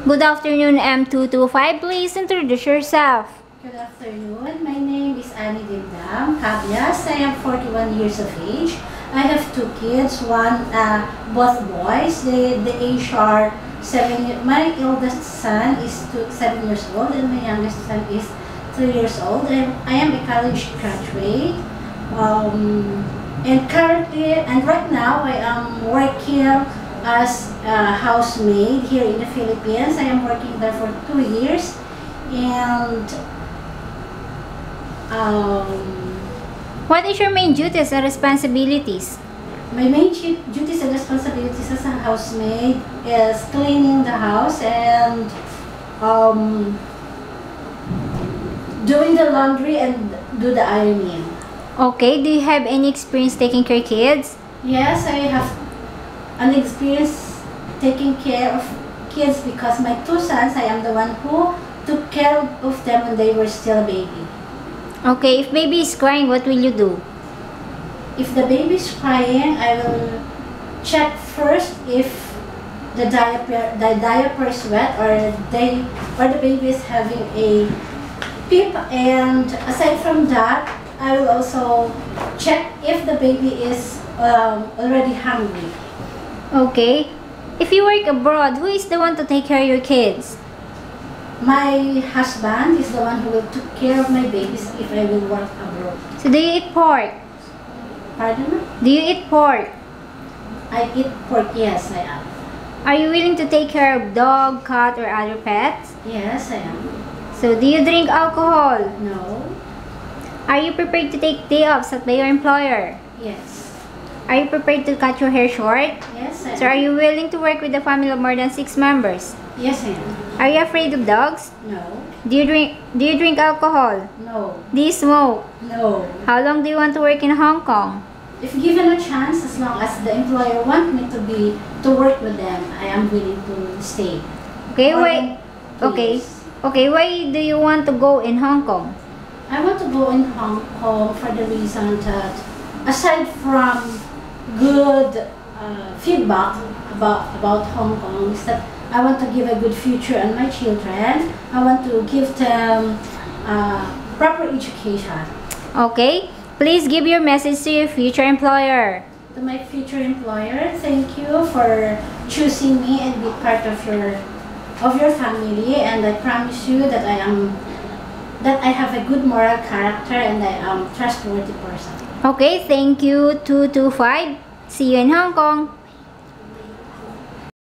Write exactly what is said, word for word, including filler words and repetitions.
Good afternoon, M two two five. Please introduce yourself. Good afternoon. My name is Annie Dindam Cabias. I am forty-one years of age. I have two kids. One, uh, both boys. The the age are seven. My eldest son is two, seven years old, and my youngest son is three years old. And I am a college graduate. Um, and currently, and right now, I am working as a housemaid here in the Philippines. I am working there for two years, and um, What is your main duties and responsibilities? my main duties and responsibilities as a housemaid is cleaning the house and um, doing the laundry and do the ironing. Okay, do you have any experience taking care of kids? Yes, I have an experience taking care of kids because my two sons, I am the one who took care of them when they were still a baby. Okay, if baby is crying, what will you do? If the baby is crying, I will check first if the diaper the diaper is wet or they or the baby is having a pip, and aside from that, I will also check if the baby is um, already hungry. Okay, if you work abroad, who is the one to take care of your kids? My husband is the one who will take care of my babies if I will work abroad. So do you eat pork? Pardon? Do you eat pork? I eat pork, yes, I am. Are you willing to take care of dog, cat, or other pets? Yes, I am. So do you drink alcohol? No. Are you prepared to take day offs by your employer? Yes. Are you prepared to cut your hair short? Yes, I am. So are you willing to work with a family of more than six members? Yes, I am. Are you afraid of dogs? No. Do you drink do you drink alcohol? No. Do you smoke? No. How long do you want to work in Hong Kong? If given a chance, as long as the employer want me to be to work with them, I am willing to stay. Okay, More wait. than two Okay. years. Okay, why do you want to go in Hong Kong? I want to go in Hong Kong for the reason that, aside from good uh, feedback about about Hong Kong, is that I want to give a good future on my children. I want to give them uh, proper education. Okay. Please give your message to your future employer. To my future employer, thank you for choosing me and be part of your of your family, and I promise you that I am that I have a good moral character and I am trustworthy person. Okay, thank you two two five. See you in Hong Kong.